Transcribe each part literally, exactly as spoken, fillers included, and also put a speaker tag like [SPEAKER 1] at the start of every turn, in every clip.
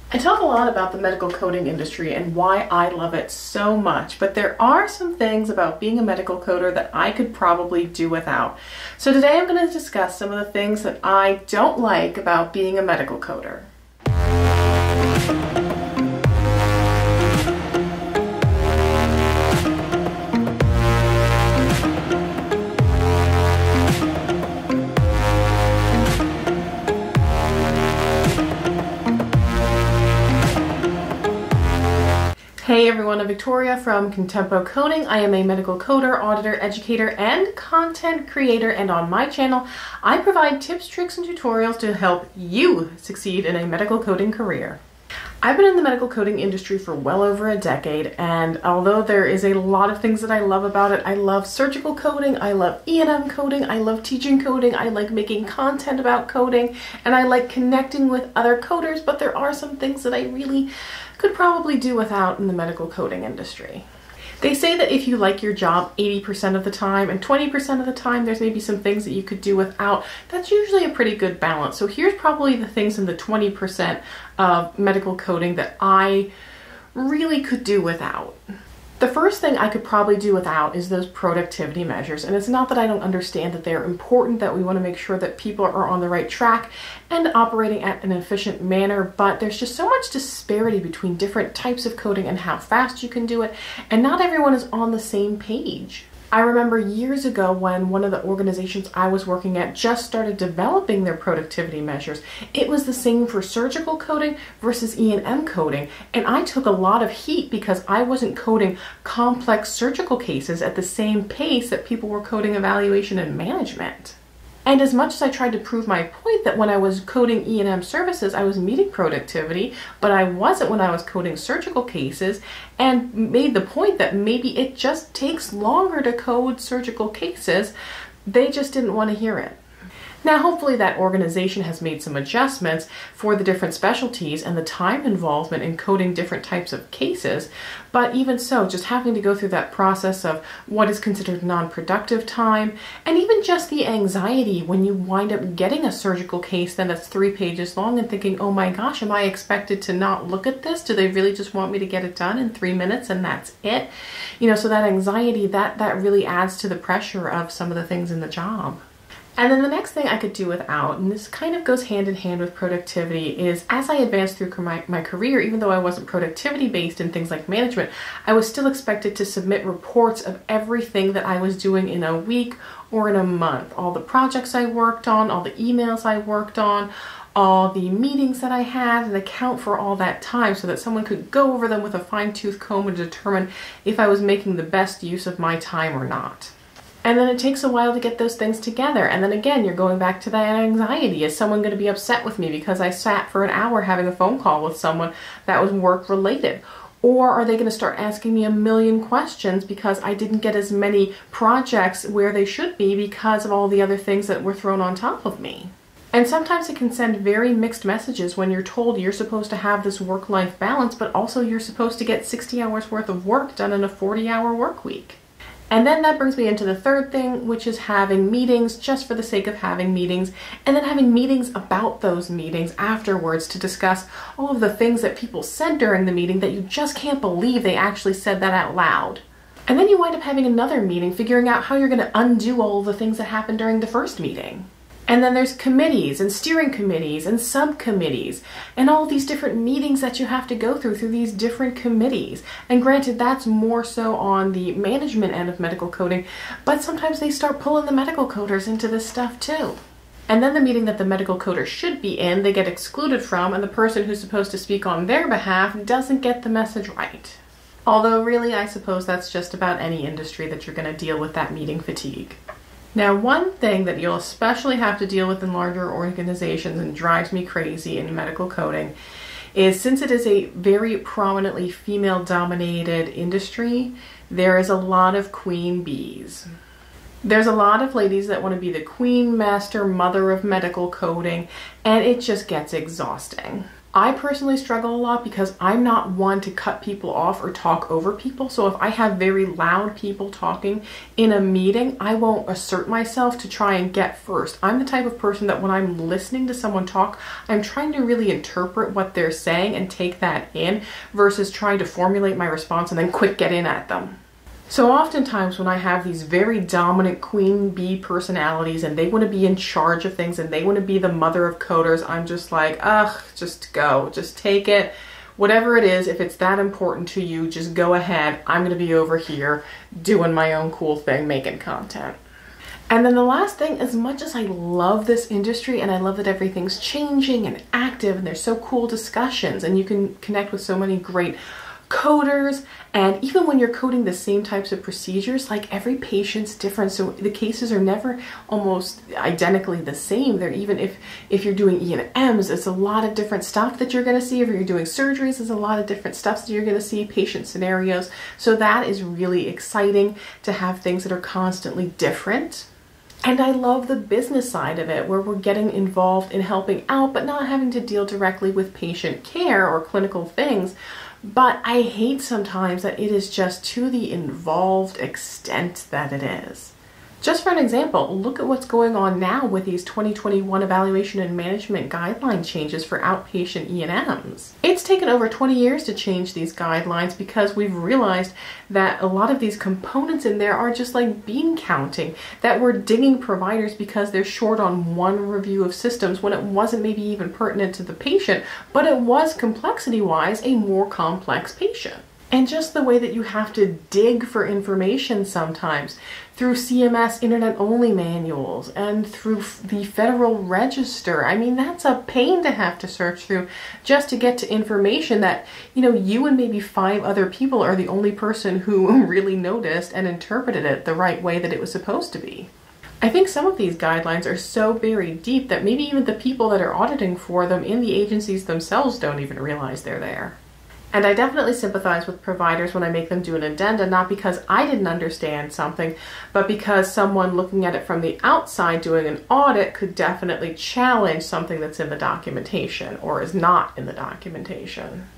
[SPEAKER 1] I talk a lot about the medical coding industry and why I love it so much, but there are some things about being a medical coder that I could probably do without. So today I'm going to discuss some of the things that I don't like about being a medical coder. Hey everyone, I'm Victoria from Contempo Coding. I am a medical coder, auditor, educator, and content creator, and on my channel, I provide tips, tricks, and tutorials to help you succeed in a medical coding career. I've been in the medical coding industry for well over a decade, and although there is a lot of things that I love about it, I love surgical coding, I love E and M coding, I love teaching coding, I like making content about coding, and I like connecting with other coders, but there are some things that I really could probably do without in the medical coding industry. They say that if you like your job eighty percent of the time and twenty percent of the time there's maybe some things that you could do without. That's usually a pretty good balance. So here's probably the things in the twenty percent of medical coding that I really could do without. The first thing I could probably do without is those productivity measures. And it's not that I don't understand that they're important, that we want to make sure that people are on the right track and operating at an efficient manner, but there's just so much disparity between different types of coding and how fast you can do it, and not everyone is on the same page. I remember years ago when one of the organizations I was working at just started developing their productivity measures. It was the same for surgical coding versus E and M coding, and I took a lot of heat because I wasn't coding complex surgical cases at the same pace that people were coding evaluation and management. And as much as I tried to prove my point that when I was coding E and M services, I was meeting productivity, but I wasn't when I was coding surgical cases, and made the point that maybe it just takes longer to code surgical cases, they just didn't want to hear it. Now, hopefully that organization has made some adjustments for the different specialties and the time involvement in coding different types of cases, but even so, just having to go through that process of what is considered non-productive time, and even just the anxiety when you wind up getting a surgical case then that's three pages long and thinking, oh my gosh, am I expected to not look at this? Do they really just want me to get it done in three minutes and that's it? You know, so that anxiety, that, that really adds to the pressure of some of the things in the job. And then the next thing I could do without, and this kind of goes hand in hand with productivity, is as I advanced through my, my career, even though I wasn't productivity based in things like management, I was still expected to submit reports of everything that I was doing in a week or in a month. All the projects I worked on, all the emails I worked on, all the meetings that I had, and account for all that time so that someone could go over them with a fine-tooth comb and determine if I was making the best use of my time or not. And then it takes a while to get those things together. And then again, you're going back to that anxiety. Is someone going to be upset with me because I sat for an hour having a phone call with someone that was work related? Or are they going to start asking me a million questions because I didn't get as many projects where they should be because of all the other things that were thrown on top of me? And sometimes it can send very mixed messages when you're told you're supposed to have this work-life balance, but also you're supposed to get sixty hours worth of work done in a forty hour work week. And then that brings me into the third thing, which is having meetings just for the sake of having meetings, and then having meetings about those meetings afterwards to discuss all of the things that people said during the meeting that you just can't believe they actually said that out loud. And then you wind up having another meeting, figuring out how you're going to undo all the things that happened during the first meeting. And then there's committees and steering committees and subcommittees and all these different meetings that you have to go through through these different committees. And granted, that's more so on the management end of medical coding, but sometimes they start pulling the medical coders into this stuff too. And then the meeting that the medical coder should be in, they get excluded from, and the person who's supposed to speak on their behalf doesn't get the message right. Although really, I suppose that's just about any industry that you're going to deal with that meeting fatigue. Now, one thing that you'll especially have to deal with in larger organizations and drives me crazy in medical coding is, since it is a very prominently female-dominated industry, there is a lot of queen bees. There's a lot of ladies that want to be the queen, master, mother of medical coding, and it just gets exhausting. I personally struggle a lot because I'm not one to cut people off or talk over people. So if I have very loud people talking in a meeting, I won't assert myself to try and get first. I'm the type of person that when I'm listening to someone talk, I'm trying to really interpret what they're saying and take that in versus trying to formulate my response and then quick get in at them. So oftentimes when I have these very dominant queen bee personalities and they want to be in charge of things and they want to be the mother of coders, I'm just like, ugh, just go, just take it. Whatever it is, if it's that important to you, just go ahead. I'm going to be over here doing my own cool thing, making content. And then the last thing, as much as I love this industry and I love that everything's changing and active and there's so cool discussions and you can connect with so many great coders, and even when you're coding the same types of procedures, like every patient's different, so the cases are never almost identically the same. They're even if if you're doing E and M's, it's a lot of different stuff that you're going to see. If you're doing surgeries, there's a lot of different stuff that you're going to see, patient scenarios. So that is really exciting to have things that are constantly different. And I love the business side of it, where we're getting involved in helping out, but not having to deal directly with patient care or clinical things. But I hate sometimes that it is just to the involved extent that it is. Just for an example, look at what's going on now with these twenty twenty-one evaluation and management guideline changes for outpatient E and M's. It's taken over twenty years to change these guidelines because we've realized that a lot of these components in there are just like bean counting, that we're dinging providers because they're short on one review of systems when it wasn't maybe even pertinent to the patient, but it was complexity-wise a more complex patient. And just the way that you have to dig for information sometimes through C M S internet-only manuals and through the Federal Register. I mean, that's a pain to have to search through just to get to information that, you know, you and maybe five other people are the only person who really noticed and interpreted it the right way that it was supposed to be. I think some of these guidelines are so buried deep that maybe even the people that are auditing for them in the agencies themselves don't even realize they're there. And I definitely sympathize with providers when I make them do an addenda, not because I didn't understand something, but because someone looking at it from the outside doing an audit could definitely challenge something that's in the documentation or is not in the documentation.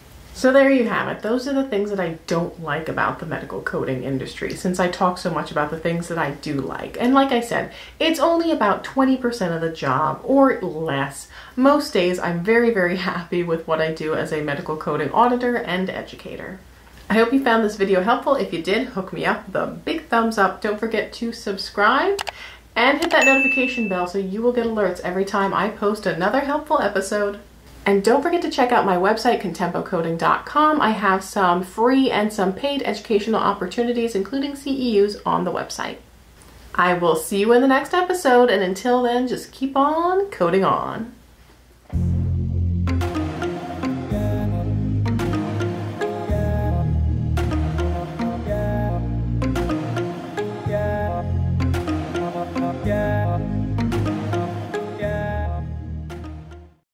[SPEAKER 1] So there you have it. Those are the things that I don't like about the medical coding industry, since I talk so much about the things that I do like. And like I said, it's only about twenty percent of the job or less. Most days I'm very, very happy with what I do as a medical coding auditor and educator. I hope you found this video helpful. If you did, hook me up with a big thumbs up. Don't forget to subscribe and hit that notification bell so you will get alerts every time I post another helpful episode. And don't forget to check out my website, contempo coding dot com. I have some free and some paid educational opportunities, including C E Us, on the website. I will see you in the next episode, and until then, just keep on coding on.